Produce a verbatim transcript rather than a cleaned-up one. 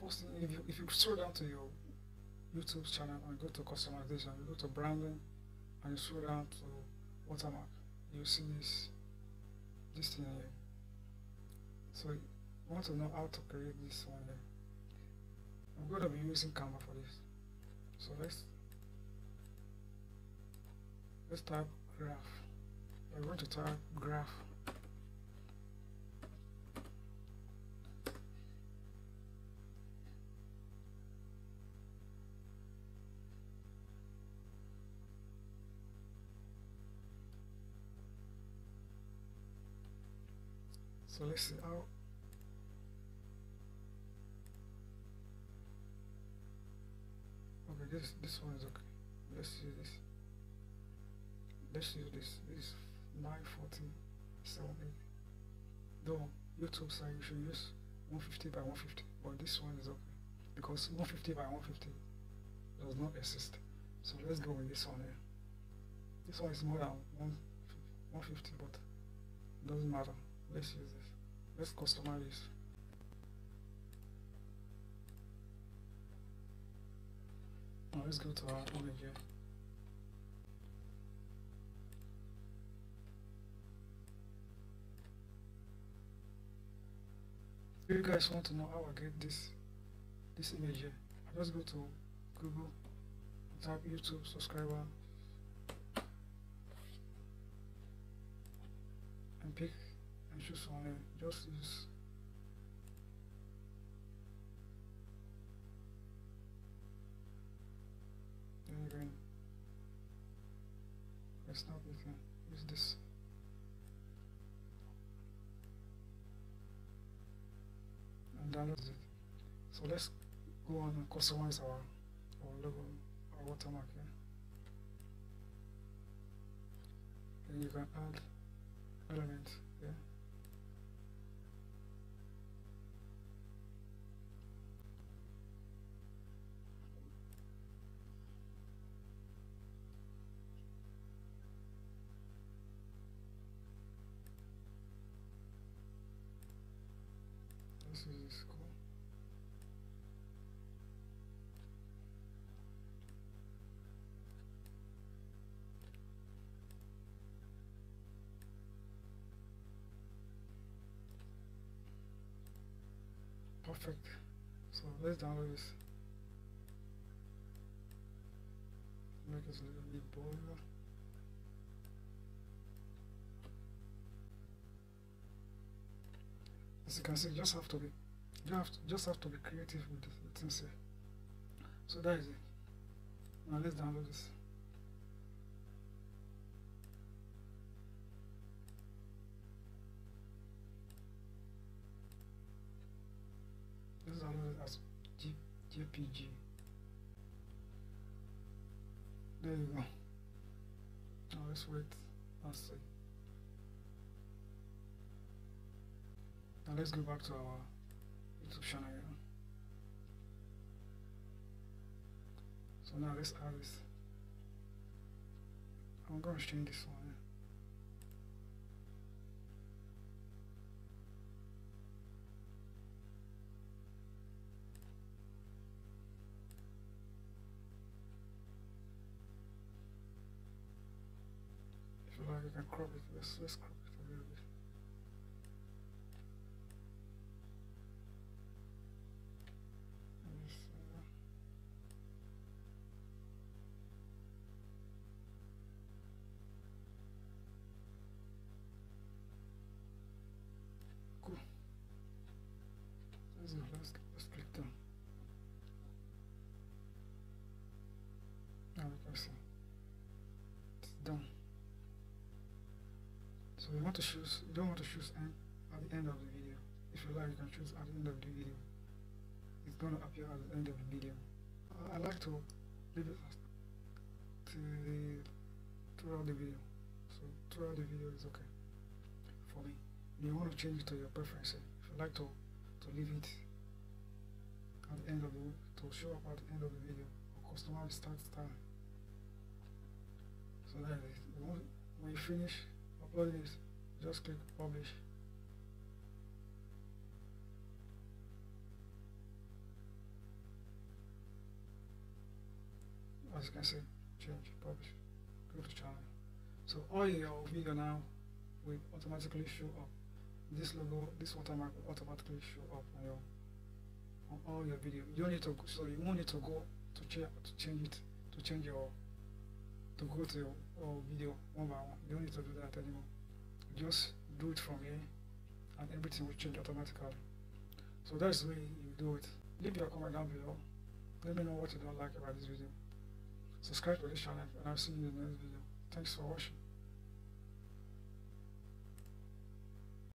First thing, if you if you scroll down to your YouTube channel and go to customization, you go to branding and you scroll down to watermark, you see this this thing here. So you want to know how to create this one here. I'm going to be using Canva for this. So let's let's type graph. We're going to type graph. So let's see how. Okay, this this one is okay. Let's use this. Let's use this. This is nine forty seven eighty. Though YouTube side you should use one fifty by one fifty, but this one is okay because one fifty by one fifty does not exist. So let's go with this one here. This one is more than one fifty, but it doesn't matter. Let's use this. Let's customize this. Now let's go to our image here. If you guys want to know how I get this this image here, I just go to Google, type YouTube subscriber, and pick and choose one here. Just use then you can let's not we can use this. And download it. So let's go on and customize our our logo, our watermark here. Then you can add elements here. This is cool. Perfect. So let's download this. Make it a little bit bolder. As you can see, you just have to be, you have to, just have to be creative with the things here. So that is it. Now let's download this. Let's download it as G JPG. There you go. Now let's wait and see. Now let's go back to our YouTube channel here. So now let's add this. I'm going to change this one here. If you like, you can crop it. Let's, let's crop it a little bit. Let's, let's click down. Now we can see it's done. So you want to choose, you don't want to choose end, at the end of the video. If you like, you can choose at the end of the video. It's going to appear at the end of the video. I, I like to leave it to the throughout the video. So throughout the video is okay for me. You want to change it to your preference. If you like to to leave it at the end of the to show up at the end of the video, or customize start style. So that is it. When you finish uploading this, just click publish. as you can see, change, publish, go to channel. So all your video now will automatically show up. This logo, this watermark will automatically show up on your on all your video. You don't need to so you won't need to go to change to change it to change your to go to your, your video one by one. You don't need to do that anymore. Just do it from here and everything will change automatically. So that's the way you do it. Leave your comment down below. Let me know what you don't like about this video. Subscribe to this channel and I'll see you in the next video. Thanks for watching.